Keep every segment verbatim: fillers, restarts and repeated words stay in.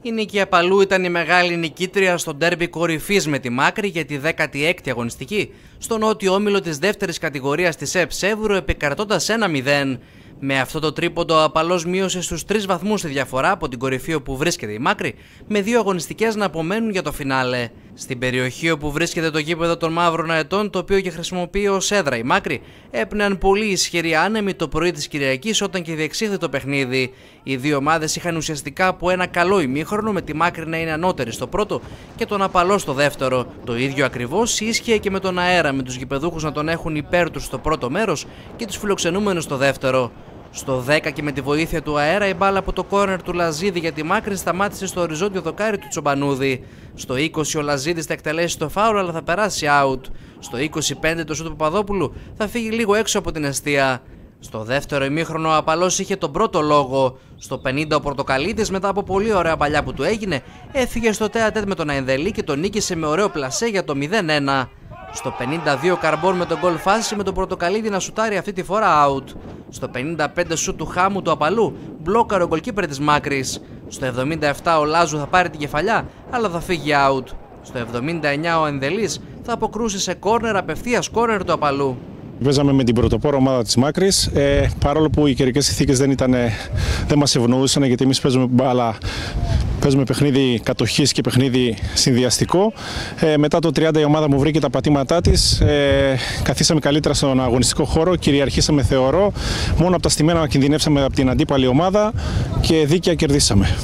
Η νίκη Απαλού ήταν η μεγάλη νικήτρια στο ντέρμπι κορυφής με τη Μάκρη για τη δέκατη έκτη αγωνιστική, στο νότιο όμιλο της δεύτερης κατηγορίας της ΕΠ Σεύβρου, επικρατώντας ένα μηδέν. Με αυτό το τρίποντο, ο Απαλός μείωσε στους τρεις βαθμούς τη διαφορά από την κορυφή όπου βρίσκεται η Μάκρη, με δύο αγωνιστικές να απομένουν για το φινάλε. Στην περιοχή όπου βρίσκεται το γήπεδο των Μαύρων Αετών, το οποίο και χρησιμοποιεί ως έδρα η Μάκρη, έπνεαν πολύ ισχυροί άνεμοι το πρωί της Κυριακής όταν και διεξήχθη το παιχνίδι. Οι δύο ομάδες είχαν ουσιαστικά από ένα καλό ημίχρονο, με τη Μάκρη να είναι ανώτερη στο πρώτο και τον Απαλό στο δεύτερο. Το ίδιο ακριβώς ίσχυε και με τον αέρα, με τους γηπεδούχους να τον έχουν υπέρ τους στο πρώτο μέρος και τους φιλοξενούμενους στο δεύτερο. Στο δέκα και με τη βοήθεια του αέρα, η μπάλα από το κόρνερ του Λαζίδη για τη Μάκρη σταμάτησε στο οριζόντιο δοκάρι του Τσομπανούδη. Στο είκοσι ο Λαζίδης θα εκτελέσει το φάουλ, αλλά θα περάσει out. Στο είκοσι πέντε το σούτ του Παπαδόπουλου θα φύγει λίγο έξω από την εστία. Στο δεύτερο ημίχρονο ο Απαλός είχε τον πρώτο λόγο. Στο πενήντα ο Πορτοκαλίτης, μετά από πολύ ωραία παλιά που του έγινε, έφυγε στο τέατέτ με τον Αϊνδελή και τον νίκησε με ωραίο πλασέ για το μηδέν ένα. Στο πενήντα δύο Καρμπόν με τον γκολ φάση, με τον Πορτοκαλίδη να σουτάρει αυτή τη φορά out. Στο πενήντα πέντε σουτ του Χάμου του Απαλού, μπλόκαρε ο γκολκίπερ της Μάκρης. Στο εβδομήντα επτά ο Λάζου θα πάρει την κεφαλιά, αλλά θα φύγει out. Στο εβδομήντα εννιά ο Ενδελής θα αποκρούσει σε κόρνερ, απευθείας κόρνερ του Απαλού. Παίζαμε με την πρωτοπόρο ομάδα της Μάκρης, ε, παρόλο που οι καιρικές συνθήκες δεν, δεν μας ευνοούσαν, γιατί εμείς παίζουμε μπάλα. Παίζουμε παιχνίδι κατοχής και παιχνίδι συνδυαστικό. Ε, μετά το τριάντα η ομάδα μου βρήκε τα πατήματά της. Ε, καθίσαμε καλύτερα στον αγωνιστικό χώρο, κυριαρχήσαμε θεωρώ. Μόνο από τα στημένα κινδυνεύσαμε από την αντίπαλη ομάδα και δίκαια κερδίσαμε.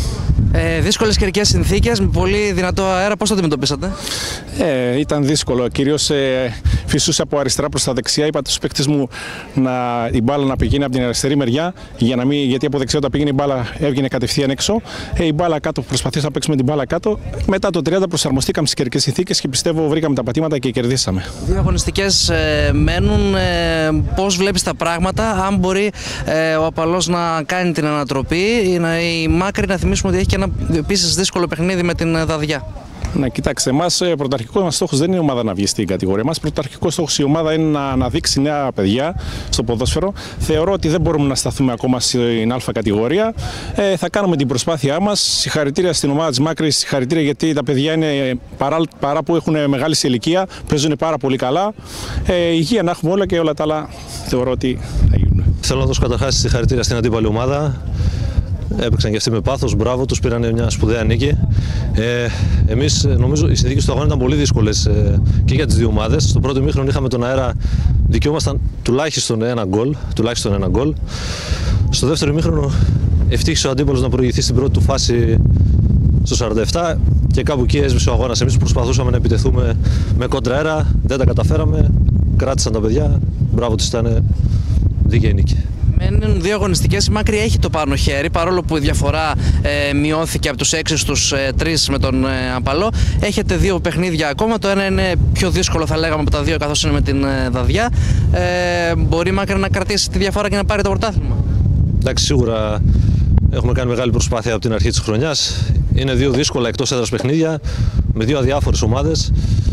Ε, δύσκολες καιρικές συνθήκες, με πολύ δυνατό αέρα, πώς το αντιμετωπίσατε? Ε, ήταν δύσκολο, κυρίως ε, φυσούσε από αριστερά προς τα δεξιά. Είπα στους παίκτες μου να, η μπάλα να πηγαίνει από την αριστερή μεριά, για να μην, γιατί από δεξιά όταν πήγαινε η μπάλα έβγαινε κατευθείαν έξω. Ε, η μπάλα κάτω, προσπαθήσαμε να παίξουμε την μπάλα κάτω. Μετά το τριάντα προσαρμοστήκαμε στις καιρικές συνθήκες και πιστεύω βρήκαμε τα πατήματα και κερδίσαμε. Δύο αγωνιστικές ε, μένουν. Ε, πώς βλέπεις τα πράγματα, αν μπορεί ε, ο Απαλός να κάνει την ανατροπή, η Μάκρη, να θυμίσουμε ότι έχει και ένα επίσης δύσκολο παιχνίδι με την Δαδιά. Να κοιτάξτε, εμάς πρωταρχικό μας στόχος δεν είναι η ομάδα να βγει στην κατηγορία. Εμάς πρωταρχικό στόχος η ομάδα είναι να αναδείξει νέα παιδιά στο ποδόσφαιρο. Θεωρώ ότι δεν μπορούμε να σταθούμε ακόμα στην Α κατηγορία. Ε, θα κάνουμε την προσπάθειά μας. Συγχαρητήρια στην ομάδα της Μάκρης, συγχαρητήρια γιατί τα παιδιά είναι παρά, παρά που έχουν μεγάλη σε ηλικία, παίζουν πάρα πολύ καλά. Ε, υγεία να έχουμε όλα και όλα τα άλλα θεωρώ ότι θα γίνουν. Θέλω να δώσω καταρχάς συγχαρητήρια στην αντίπαλη ομάδα. Έπαιξαν και αυτοί με πάθος, μπράβο, τους πήραν μια σπουδαία νίκη. Ε, εμείς νομίζω οι συνθήκες του αγώνα ήταν πολύ δύσκολες ε, και για τις δύο ομάδες. Στο πρώτο ημίχρονο είχαμε τον αέρα, δικαιούμασταν τουλάχιστον ένα γκολ. Τουλάχιστον ένα γκολ. Στο δεύτερο ημίχρονο ευτύχησε ο αντίπαλος να προηγηθεί στην πρώτη του φάση στο σαράντα επτά και κάπου εκεί έσβησε ο αγώνας. Εμείς προσπαθούσαμε να επιτεθούμε με κόντρα αέρα, δεν τα καταφέραμε. Κράτησαν τα παιδιά, μπράβο τους, ήταν δίκαιη νίκη. Μένουν δύο αγωνιστικές. Η Μάκρη έχει το πάνω χέρι, παρόλο που η διαφορά ε, μειώθηκε από τους έξι στους ε, τρεις με τον ε, Απαλό. Έχετε δύο παιχνίδια ακόμα. Το ένα είναι πιο δύσκολο, θα λέγαμε, από τα δύο, καθώς είναι με την ε, Δαδιά. Ε, μπορεί η Μάκρη να κρατήσει τη διαφορά και να πάρει το πρωτάθλημα? Εντάξει, σίγουρα έχουμε κάνει μεγάλη προσπάθεια από την αρχή της χρονιάς. Είναι δύο δύσκολα εκτός έδρας παιχνίδια με δύο αδιάφορες ομάδες.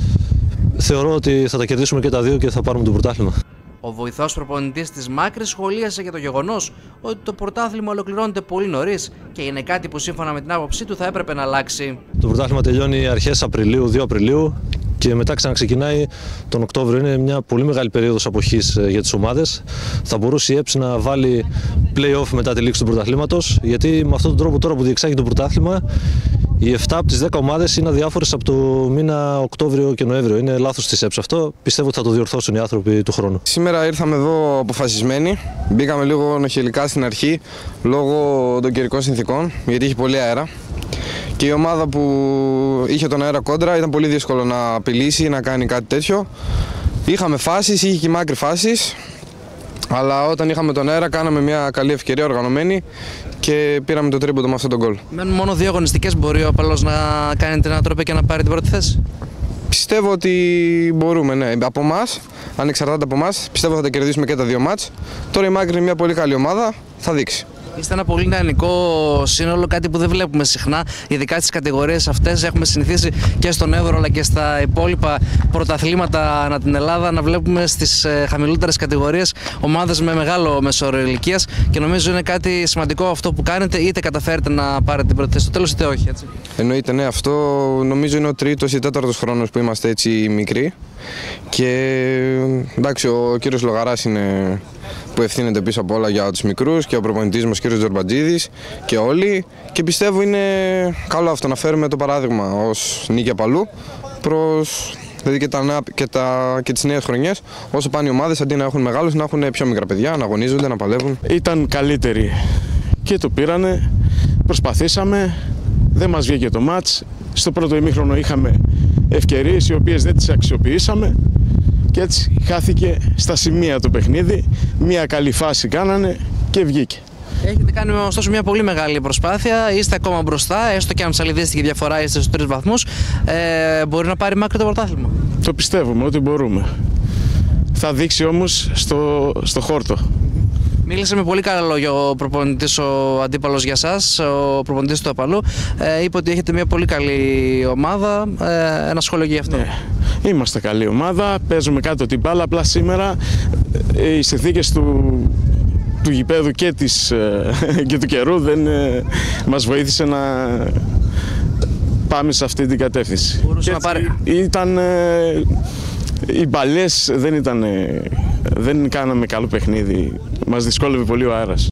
Θεωρώ ότι θα τα κερδίσουμε και τα δύο και θα πάρουμε το πρωτάθλημα. Ο βοηθός προπονητής της Μάκρης σχολίασε για το γεγονός ότι το πρωτάθλημα ολοκληρώνεται πολύ νωρίς και είναι κάτι που σύμφωνα με την άποψή του θα έπρεπε να αλλάξει. Το πρωτάθλημα τελειώνει αρχές Απριλίου, δύο Απριλίου και μετά ξαναξεκινάει τον Οκτώβριο. Είναι μια πολύ μεγάλη περίοδος αποχής για τις ομάδες. Θα μπορούσε η ΕΠΣ να βάλει play-off μετά τη λήξη του πρωταθλήματος, γιατί με αυτόν τον τρόπο τώρα που διεξάγει το πρωτάθλημα, οι επτά από τις δέκα ομάδες είναι αδιάφορες από το μήνα Οκτώβριο και Νοέμβριο. Είναι λάθος της ΕΠΣ αυτό. Πιστεύω ότι θα το διορθώσουν οι άνθρωποι του χρόνου. Σήμερα ήρθαμε εδώ αποφασισμένοι. Μπήκαμε λίγο νοχελικά στην αρχή λόγω των καιρικών συνθήκων, γιατί είχε πολύ αέρα. Και η ομάδα που είχε τον αέρα κόντρα ήταν πολύ δύσκολο να απειλήσει, να κάνει κάτι τέτοιο. Είχαμε φάσεις, είχε και η Μάκρη φάσεις. Αλλά όταν είχαμε τον αέρα, κάναμε μια καλή ευκαιρία οργανωμένη και πήραμε το τρίποντο με αυτόν τον γκολ. Μένουν μόνο δύο αγωνιστικές. Μπορεί ο Απαλός να κάνει την ανατροπή και να πάρει την πρώτη θέση? Πιστεύω ότι μπορούμε, ναι. Από εμάς, ανεξαρτάτα από εμάς, πιστεύω θα τα κερδίσουμε και τα δύο μάτς. Τώρα η Μάκρη είναι μια πολύ καλή ομάδα, θα δείξει. Είστε ένα πολύ νεανικό σύνολο, κάτι που δεν βλέπουμε συχνά, ειδικά στις κατηγορίες αυτές. Έχουμε συνηθίσει και στον Εύρο αλλά και στα υπόλοιπα πρωταθλήματα ανά την Ελλάδα να βλέπουμε στις χαμηλότερες κατηγορίες ομάδες με μεγάλο μεσόωρο ηλικίας και νομίζω είναι κάτι σημαντικό αυτό που κάνετε, είτε καταφέρετε να πάρετε την πρώτη θέση στο τέλος είτε όχι, έτσι. Εννοείται, ναι, αυτό νομίζω είναι ο τρίτος ή τέταρτος χρόνος που είμαστε έτσι μικροί και εντάξει, ο κύριος Λογαράς είναι που ευθύνεται πίσω από όλα για τους μικρούς και ο προπονητής μας, ο κύριος Τζορμπατζίδης και όλοι, και πιστεύω είναι καλό αυτό να φέρουμε το παράδειγμα ως Νίκη Απαλού προς δηλαδή και, τα, και, τα, και τις νέες χρονιές, όσο πάνε οι ομάδες αντί να έχουν μεγάλους να έχουν πιο μικρά παιδιά, να αγωνίζονται, να παλεύουν. Ήταν καλύτεροι και το πήρανε, προσπαθήσαμε, δεν μας βγήκε το μάτς. Στο πρώτο ημίχρονο είχαμε ευκαιρίες οι οποίες δεν τις αξιοποιήσαμε και έτσι χάθηκε στα σημεία το παιχνίδι. Μία καλή φάση κάνανε και βγήκε. Έχετε κάνει ωστόσο μια πολύ μεγάλη προσπάθεια, είστε ακόμα μπροστά, έστω και αν ψαλιδίστηκε η διαφορά, είστε στους τρεις βαθμούς. Ε, μπορεί να πάρει μάκρη το πρωτάθλημα. Το πιστεύουμε ότι μπορούμε. Θα δείξει όμως στο, στο χόρτο. Μίλησε με πολύ καλά λόγια ο προπονητής, ο αντίπαλος για σας, ο προπονητής του Απαλού. Ε, είπε ότι έχετε μια πολύ καλή ομάδα. Ε, ένα σχόλιο και γι' αυτό. Ναι. Είμαστε καλή ομάδα, παίζουμε κάτω την μπάλα. Απλά σήμερα οι συνθήκες του, του γηπέδου και, της, και του καιρού δεν μας βοήθησε να πάμε σε αυτή την κατεύθυνση. Μπορούσε να πάρει. Ήταν, οι μπαλιές δεν ήταν, δεν κάναμε καλό παιχνίδι. Μας δυσκόλευε πολύ ο αέρας.